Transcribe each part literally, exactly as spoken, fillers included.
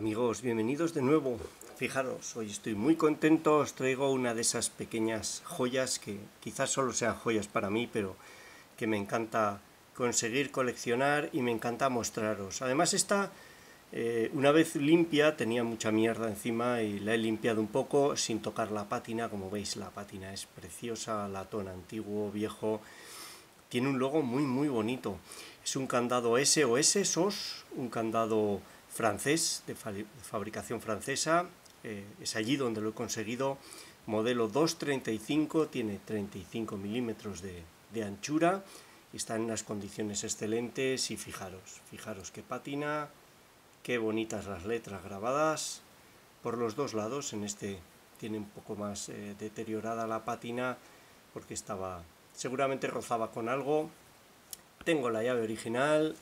Amigos, bienvenidos de nuevo. Fijaros, hoy estoy muy contento, os traigo una de esas pequeñas joyas que quizás solo sean joyas para mí, pero que me encanta conseguir coleccionar y me encanta mostraros. Además esta, eh, una vez limpia, tenía mucha mierda encima y la he limpiado un poco sin tocar la pátina. Como veis, la pátina es preciosa, latón antiguo, viejo. Tiene un logo muy muy bonito. Es un candado S O S, S O S, un candado francés, de fabricación francesa. Eh, es allí donde lo he conseguido. Modelo doscientos treinta y cinco, tiene treinta y cinco milímetros de, de anchura. Está en unas condiciones excelentes y fijaros, fijaros qué pátina, qué bonitas las letras grabadas por los dos lados. En este tiene un poco más eh, deteriorada la pátina porque estaba... seguramente rozaba con algo. Tengo la llave original.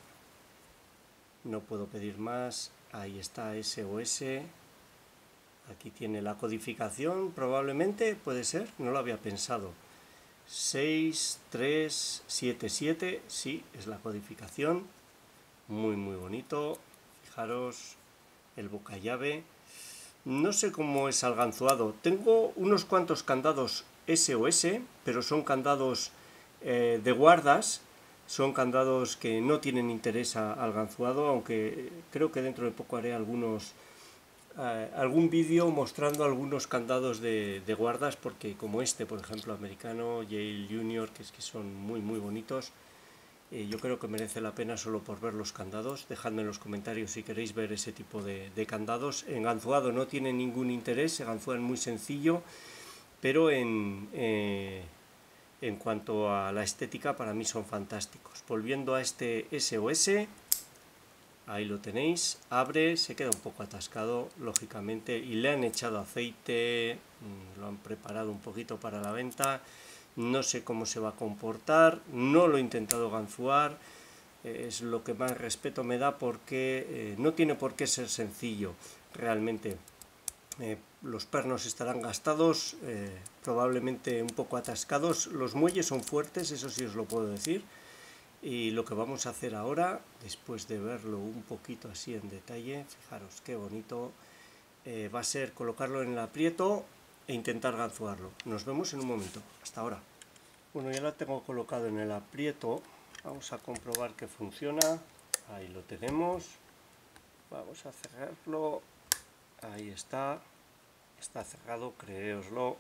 No puedo pedir más. Ahí está, S O S. Aquí tiene la codificación, probablemente, puede ser, no lo había pensado. seis tres siete siete, sí, es la codificación. Muy, muy bonito. Fijaros, el boca llave. No sé cómo es alganzuado. Tengo unos cuantos candados S O S, pero son candados eh, de guardas. Son candados que no tienen interés a alganzuado, aunque creo que dentro de poco haré algunos eh, algún vídeo mostrando algunos candados de, de guardas, porque como este, por ejemplo, americano, Yale Junior, que es que son muy muy bonitos. Eh, yo creo que merece la pena solo por ver los candados. Dejadme en los comentarios si queréis ver ese tipo de, de candados. En ganzuado no tiene ningún interés, se ganzúan muy sencillo, pero en, eh, en cuanto a la estética para mí son fantásticos. Volviendo a este S O S, ahí lo tenéis, abre, se queda un poco atascado, lógicamente, y le han echado aceite, lo han preparado un poquito para la venta. No sé cómo se va a comportar, no lo he intentado ganzuar, eh, es lo que más respeto me da porque eh, no tiene por qué ser sencillo, realmente. Eh, los pernos estarán gastados, eh, probablemente un poco atascados, los muelles son fuertes, eso sí os lo puedo decir. Y lo que vamos a hacer ahora, después de verlo un poquito así en detalle, fijaros qué bonito, eh, va a ser colocarlo en el aprieto e intentar ganzuarlo. Nos vemos en un momento. Hasta ahora. Bueno, ya la tengo colocado en el aprieto. Vamos a comprobar que funciona. Ahí lo tenemos. Vamos a cerrarlo. Ahí está. Está cerrado, creéoslo.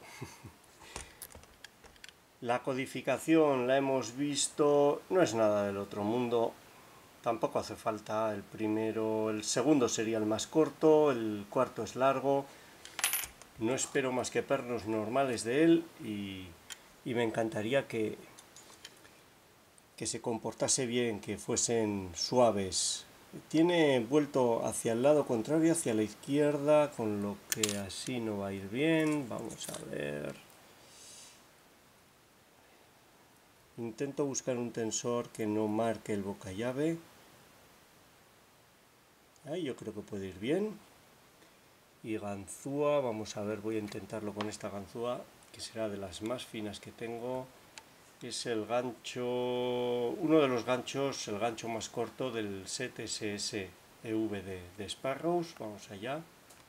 La codificación la hemos visto. No es nada del otro mundo. Tampoco hace falta el primero. El segundo sería el más corto. El cuarto es largo. No espero más que pernos normales de él y, y me encantaría que, que se comportase bien, que fuesen suaves. Tiene vuelto hacia el lado contrario, hacia la izquierda, con lo que así no va a ir bien. Vamos a ver. Intento buscar un tensor que no marque el boca llave. Ahí yo creo que puede ir bien. Y ganzúa, vamos a ver, voy a intentarlo con esta ganzúa, que será de las más finas que tengo. Es el gancho, uno de los ganchos, el gancho más corto del set S S E V de, de Sparrows. Vamos allá.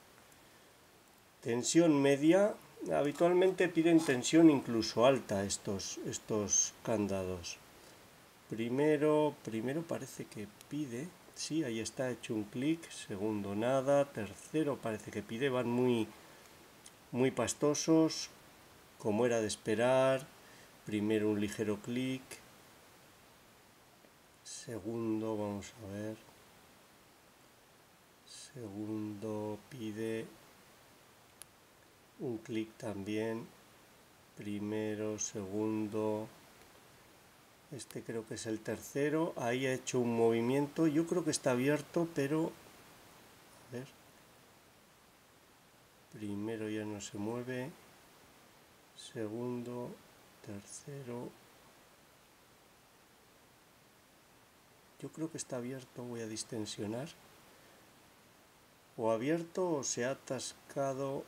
Tensión media. Habitualmente piden tensión incluso alta estos, estos candados. Primero, primero parece que pide... Sí, ahí está, hecho un clic. Segundo, nada. Tercero, parece que pide. Van muy, muy pastosos, como era de esperar. Primero un ligero clic. Segundo, vamos a ver. Segundo, pide un clic también. Primero, segundo. Este creo que es el tercero. Ahí ha hecho un movimiento. Yo creo que está abierto, pero... A ver. Primero ya no se mueve. Segundo. Tercero. Yo creo que está abierto. Voy a distensionar. O abierto o se ha atascado.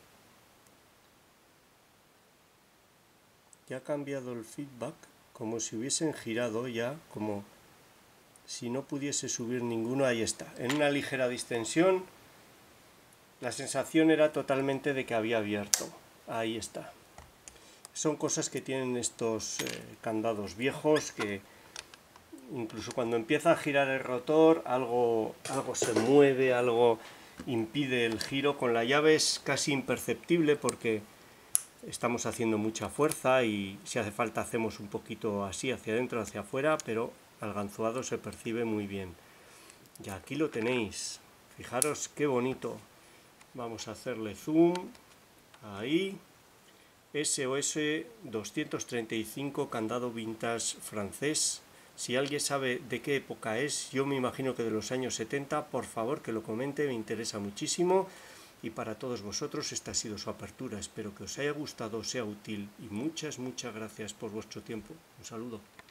Ya ha cambiado el feedback. Como si hubiesen girado ya, como si no pudiese subir ninguno. Ahí está, en una ligera distensión la sensación era totalmente de que había abierto. Ahí está. Son cosas que tienen estos eh, candados viejos, que incluso cuando empieza a girar el rotor, algo, algo se mueve, algo impide el giro. Con la llave es casi imperceptible porque estamos haciendo mucha fuerza y si hace falta hacemos un poquito así hacia adentro, hacia afuera, pero al ganzuado se percibe muy bien. Y aquí lo tenéis. Fijaros qué bonito. Vamos a hacerle zoom. Ahí. S O S doscientos treinta y cinco, candado vintage francés. Si alguien sabe de qué época es, yo me imagino que de los años setenta, por favor que lo comente, me interesa muchísimo. Y para todos vosotros esta ha sido su apertura. Espero que os haya gustado, sea útil y muchas, muchas gracias por vuestro tiempo. Un saludo.